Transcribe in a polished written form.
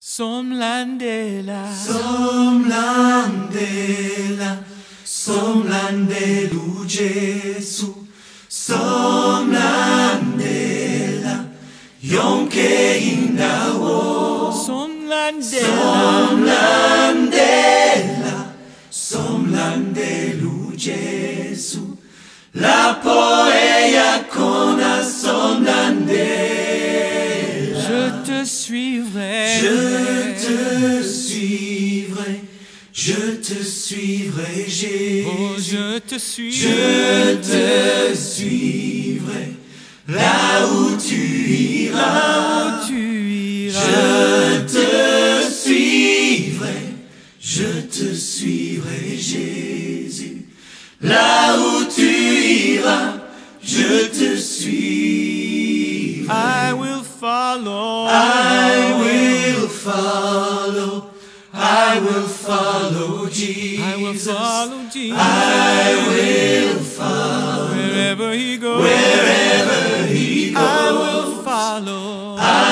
Somlandela, Somlandela, Somlandelu Gesù, Somlandela, yonke indawo. Somlandela, Somlandela, Somlandelu Gesù, la poeia kona Somlandela. je te suivrai, Je te suivrai, je te suivrai, Jésus. oh je te Je suivrai, te suivrai, là où tu iras. tu iras. Je te suivrai, je te suivrai, Jésus. Là où tu iras, je te suivrai. I will follow, I will follow, I will follow Jesus. I will follow Jesus, I will follow wherever he goes, wherever he goes. I will follow. I